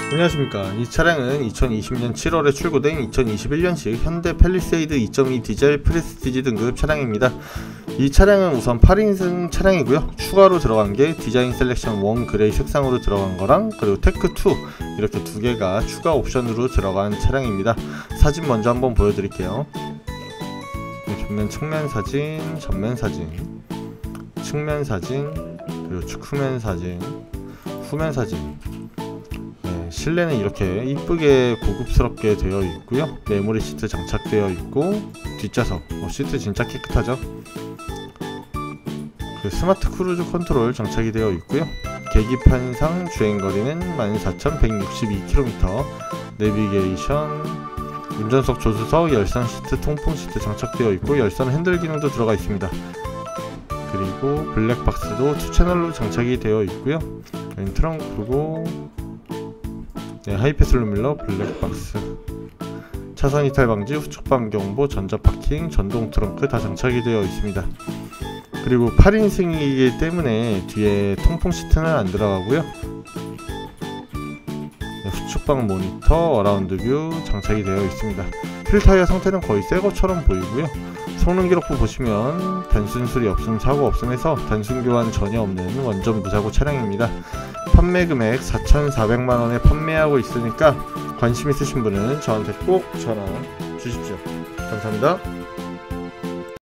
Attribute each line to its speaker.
Speaker 1: 안녕하십니까. 이 차량은 2020년 7월에 출고된 2021년식 현대 팰리세이드 2.2 디젤 프레스티지 등급 차량입니다. 이 차량은 우선 8인승 차량이고요. 추가로 들어간 게 디자인 셀렉션 1 그레이 색상으로 들어간 거랑, 그리고 테크2 이렇게 두 개가 추가 옵션으로 들어간 차량입니다. 사진 먼저 한번 보여드릴게요. 전면 측면 사진, 전면 사진, 측면 사진, 그리고 측후면 사진, 후면 사진. 실내는 이렇게 이쁘게 고급스럽게 되어 있고요. 메모리 시트 장착되어 있고, 뒷좌석 시트 진짜 깨끗하죠. 스마트 크루즈 컨트롤 장착이 되어 있고요. 계기판상 주행거리는 14,162km, 내비게이션, 운전석 조수석, 열선 시트, 통풍 시트 장착되어 있고, 열선 핸들 기능도 들어가 있습니다. 그리고 블랙박스도 2채널로 장착이 되어 있고요. 트렁크고, 하이패스 룸밀러, 블랙박스, 차선 이탈 방지, 후측방 경보, 전자파킹, 전동 트렁크 다 장착이 되어 있습니다. 그리고 8인승이기 때문에 뒤에 통풍 시트는 안 들어가고요. 후측방 모니터, 어라운드 뷰 장착이 되어 있습니다. 휠 타이어 상태는 거의 새것처럼 보이고요. 성능 기록부 보시면 단순 수리 없음, 사고 없음 해서 단순 교환 전혀 없는 완전 무사고 차량입니다. 판매 금액 4,400만원에 판매하고 있으니까 관심 있으신 분은 저한테 꼭 전화 주십시오. 감사합니다.